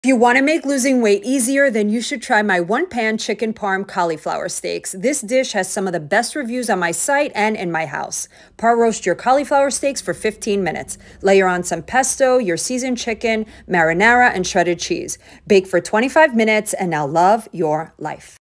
If you want to make losing weight easier, then you should try my one-pan chicken parm cauliflower steaks. This dish has some of the best reviews on my site and in my house. Par roast your cauliflower steaks for 15 minutes. Layer on some pesto, your seasoned chicken, marinara, and shredded cheese. Bake for 25 minutes, and now love your life.